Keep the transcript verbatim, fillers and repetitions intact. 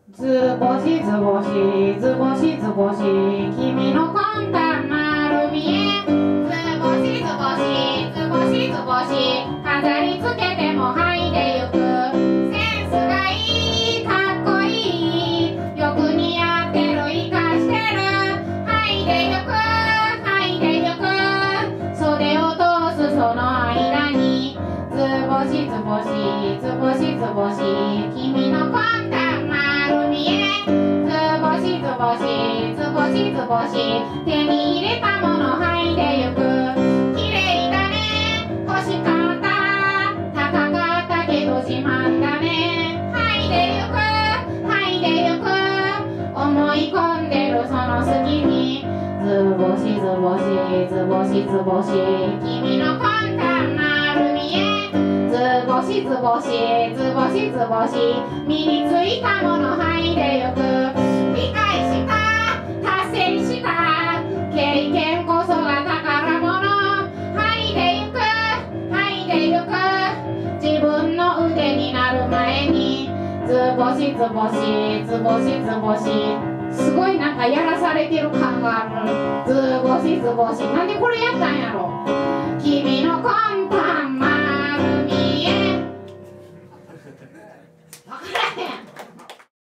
図星図星図星図星君の魂胆丸見え図星図星図星図星飾りつけても剥いでゆくセンスがいいかっこいいよく似合ってる生かしてる剥いでゆく剥いでゆく袖を通すその間に図星図星図星図星君の魂胆丸見え図星図星図星図星手に入れたもの剥いでゆく綺麗だね欲しかった高かったけど自慢だね剥いでゆく剥いでゆく思い込んでるその隙に図星図星図星図星君の魂胆丸見え図星図星図星図星身についたもの剥いでゆく理解した達成した経験こそが宝物剥いでゆく剥いでゆく自分の腕になる前に図星図星図星図星すごいなんかやらされてる感がある図星図星なんでこれやったんやろ君の魂胆丸見え分からへん